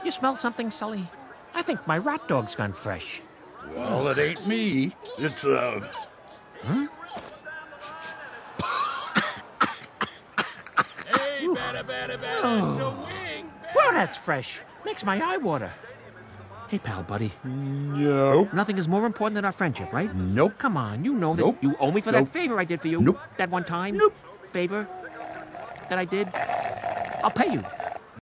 You smell something, Sully? I think my rat dog's gone fresh. Well, it ain't me. It's, Huh? Hey, Oh. Well, that's fresh. Makes my eye water. Hey, pal, buddy. Nope. Nothing is more important than our friendship, right? Nope. Come on, you know that Nope. you owe me for Nope. that favor I did for you. Nope. That one time. Nope. Favor that I did. I'll pay you.